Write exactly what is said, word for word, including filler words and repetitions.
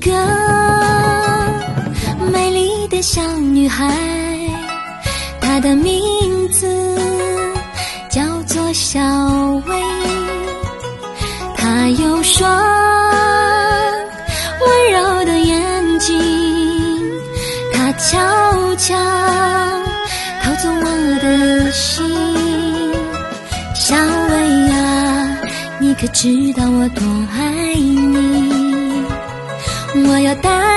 个美丽的小女孩，她的名字叫做小薇。她有双温柔的眼睛，她悄悄偷走我的心。小薇啊，你可知道我多爱你？我要带